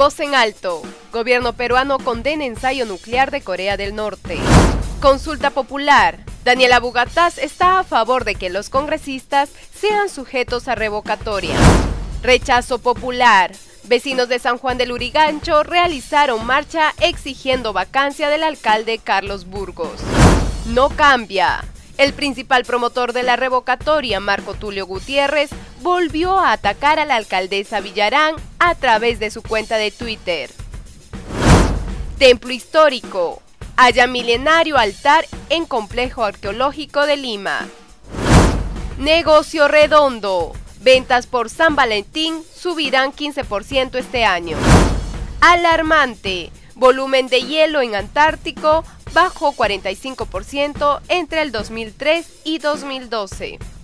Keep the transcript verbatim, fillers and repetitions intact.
Voz en alto. Gobierno peruano condena ensayo nuclear de Corea del Norte. Consulta popular. Daniela Bugatás está a favor de que los congresistas sean sujetos a revocatoria. Rechazo popular. Vecinos de San Juan del Lurigancho realizaron marcha exigiendo vacancia del alcalde Carlos Burgos. No cambia. El principal promotor de la revocatoria, Marco Tulio Gutiérrez, volvió a atacar a la alcaldesa Villarán a través de su cuenta de Twitter. Templo histórico. Halla milenario altar en complejo arqueológico de Lima. Negocio redondo. Ventas por San Valentín subirán quince por ciento este año. Alarmante. Volumen de hielo en Antártico bajó cuarenta y cinco por ciento entre el dos mil tres y dos mil doce.